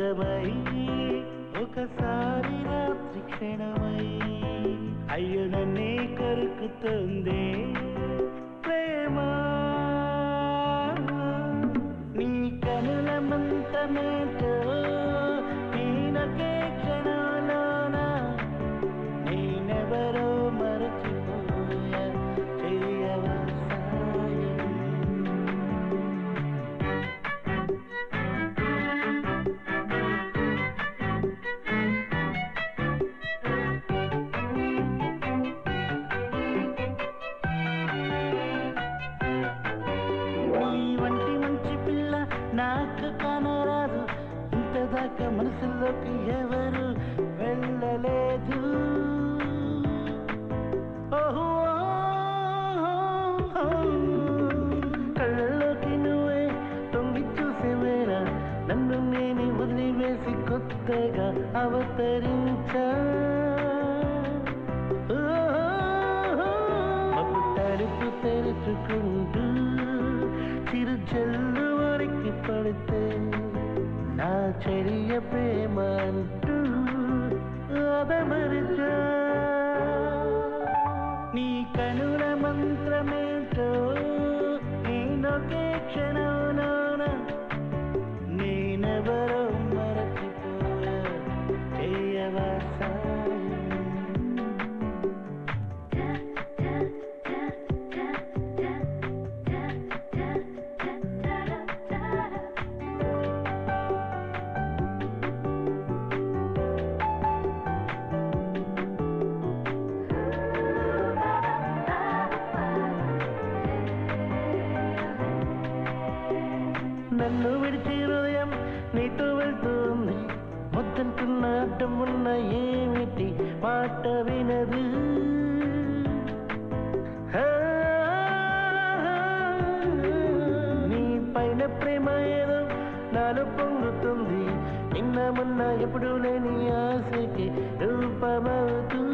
అందమై ఒకసారి రాత్రి క్షణమై అయ్యో నన్నే కొరుకుతుంది ప్రేమ నీ కనుల మంతమేటో నేనకే క్షణంలోన నేనెవరో మరచిపోయా చేయవా నాకు కానరాదు ఇంతదాకా మనసులోకి ఎవరు వెళ్ళలేదు ఓహో కళ్ళలోకి నువ్వే తొంగి చూసేవేరా నన్ను నేను వదిలివేసి కొత్తగా అవతరించా తలుపు తెరుచుకుంటూ చిరుజల్లు వరికి పడితే నా చెరియ ప్రేమ అంటూ అదమరిచా నీ కనుల మంత్రమేంటో నేనొకే క్షణంలోన నేనెవరో మరచిపోయా చేయవా నన్ను విడిచి హృదయం నీతో వెళ్తుంది వద్దంటున్న అడ్డం ఉన్న ఏమిటి మాట వినదు నీ పైన ప్రేమ ఏదో నాలో పొంగుతుంది నిన్న మొన్న ఎప్పుడు లేని ఆశకి రూపమవుతూ